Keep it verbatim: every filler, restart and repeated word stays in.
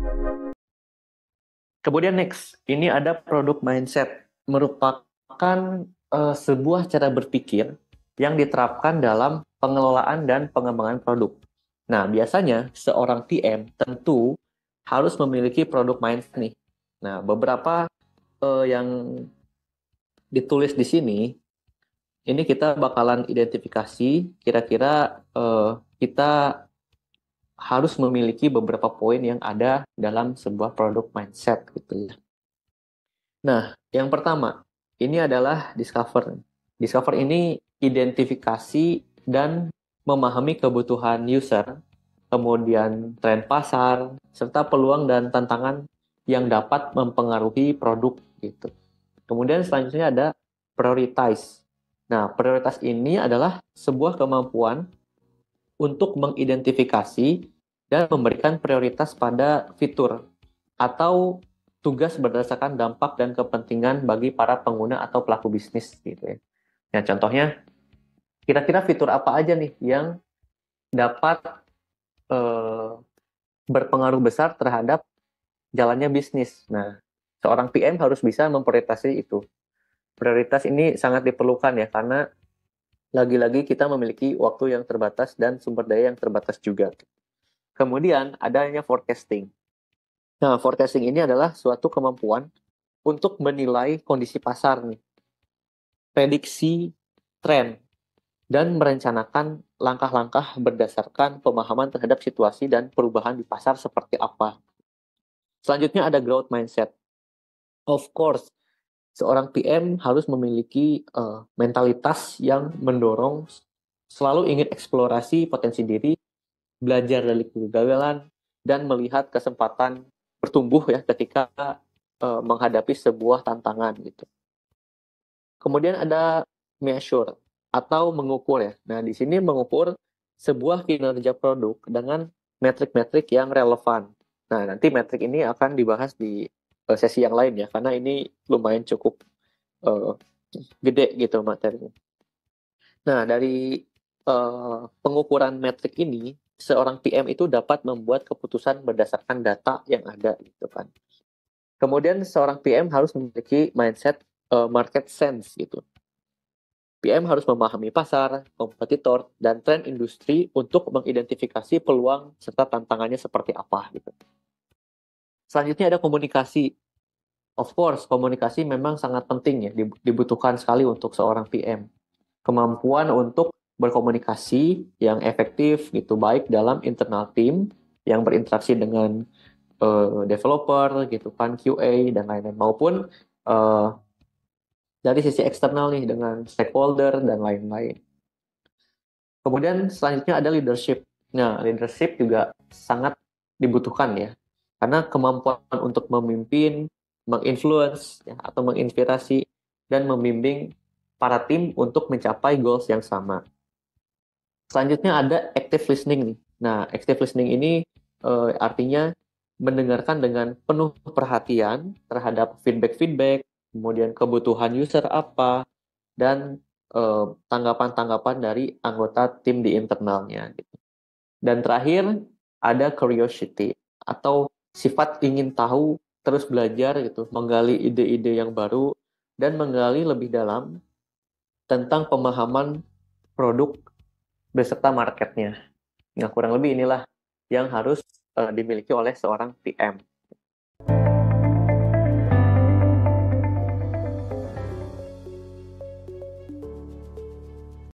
Kemudian next, ini ada product mindset, merupakan uh, sebuah cara berpikir yang diterapkan dalam pengelolaan dan pengembangan produk. Nah, biasanya seorang P M tentu harus memiliki product mindset nih. Nah, beberapa uh, yang ditulis di sini, ini kita bakalan identifikasi kira-kira uh, kita harus memiliki beberapa poin yang ada dalam sebuah product mindset gitu ya. Nah, yang pertama, ini adalah discover. Discover ini identifikasi dan memahami kebutuhan user, kemudian tren pasar, serta peluang dan tantangan yang dapat mempengaruhi produk gitu. Kemudian selanjutnya ada prioritize. Nah, prioritas ini adalah sebuah kemampuan untuk mengidentifikasi dan memberikan prioritas pada fitur atau tugas berdasarkan dampak dan kepentingan bagi para pengguna atau pelaku bisnis gitu ya. Nah, contohnya kira-kira fitur apa aja nih yang dapat eh, berpengaruh besar terhadap jalannya bisnis. Nah, seorang P M harus bisa memprioritasi itu. Prioritas ini sangat diperlukan ya karena lagi-lagi kita memiliki waktu yang terbatas dan sumber daya yang terbatas juga. Kemudian adanya forecasting. Nah, forecasting ini adalah suatu kemampuan untuk menilai kondisi pasar nih, prediksi tren, dan merencanakan langkah-langkah berdasarkan pemahaman terhadap situasi dan perubahan di pasar seperti apa. Selanjutnya ada growth mindset. Of course, seorang P M harus memiliki uh, mentalitas yang mendorong selalu ingin eksplorasi potensi diri, belajar dari kegagalan, dan melihat kesempatan bertumbuh ya ketika uh, menghadapi sebuah tantangan gitu. Kemudian ada measure atau mengukur ya. Nah, di sini mengukur sebuah kinerja produk dengan metrik-metrik yang relevan. Nah, nanti metrik ini akan dibahas di uh, sesi yang lain ya, karena ini lumayan cukup uh, gede gitu materinya. Nah, dari uh, pengukuran metrik ini, seorang P M itu dapat membuat keputusan berdasarkan data yang ada gitu kan. Kemudian seorang P M harus memiliki mindset uh, market sense gitu. P M harus memahami pasar, kompetitor, dan tren industri untuk mengidentifikasi peluang serta tantangannya seperti apa gitu. Selanjutnya ada komunikasi. Of course, komunikasi memang sangat penting ya, dibutuhkan sekali untuk seorang P M. Kemampuan untuk berkomunikasi yang efektif gitu, baik dalam internal tim yang berinteraksi dengan uh, developer gitu kan, Q A dan lain-lain, maupun uh, dari sisi eksternal nih dengan stakeholder dan lain-lain. Kemudian selanjutnya ada leadership. Nah, leadership juga sangat dibutuhkan ya, karena kemampuan untuk memimpin, menginfluence ya, atau menginspirasi dan membimbing para tim untuk mencapai goals yang sama. Selanjutnya ada active listening nih. Nah, active listening ini uh, artinya mendengarkan dengan penuh perhatian terhadap feedback-feedback, kemudian kebutuhan user apa, dan uh, tanggapan-tanggapan dari anggota tim di internalnya. Gitu. Dan terakhir ada curiosity atau sifat ingin tahu, terus belajar gitu, menggali ide-ide yang baru dan menggali lebih dalam tentang pemahaman produk beserta marketnya. Nah, kurang lebih inilah yang harus uh, dimiliki oleh seorang P M.